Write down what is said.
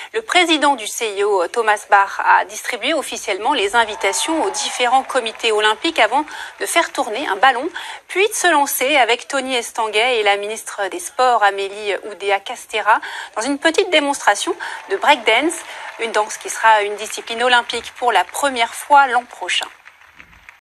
Le président du CIO, Thomas Bach, a distribué officiellement les invitations aux différents comités olympiques avant de faire tourner un ballon, puis de se lancer avec Tony Estanguet et la ministre des Sports, Amélie Oudéa-Castéra, dans une petite démonstration de breakdance, une danse qui sera une discipline olympique pour la première fois l'an prochain.